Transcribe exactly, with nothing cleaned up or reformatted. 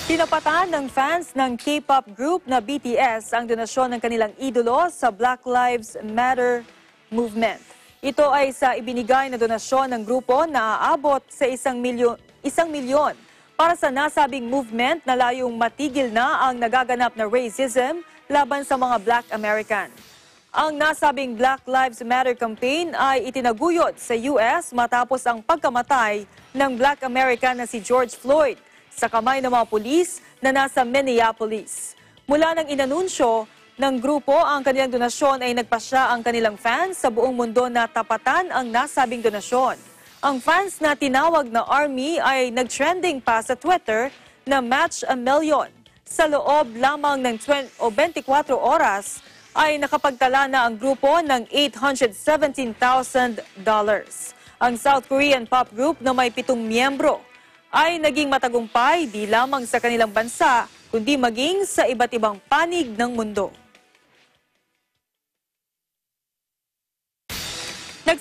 Tinapatan ng fans ng K-pop group na B T S ang donasyon ng kanilang idolo sa Black Lives Matter movement. Ito ay sa ibinigay na donasyon ng grupo na aabot sa isang milyon, isang milyon para sa nasabing movement na layong matigil na ang nagaganap na racism laban sa mga Black American. Ang nasabing Black Lives Matter campaign ay itinaguyod sa U S matapos ang pagkamatay ng Black American na si George Floyd sa kamay ng mga pulis na nasa Minneapolis. Mula nang inanunsyo ng grupo ang kanilang donasyon ay nagpasya ang kanilang fans sa buong mundo na tapatan ang nasabing donasyon. Ang fans na tinawag na ARMY ay nag-trending pa sa Twitter na match a million. Sa loob lamang ng twenty-four oras ay nakapagtala na ang grupo ng eight hundred seventeen thousand dollars. Ang South Korean pop group na may pitong miyembro ay naging matagumpay di lamang sa kanilang bansa, kundi maging sa iba't ibang panig ng mundo.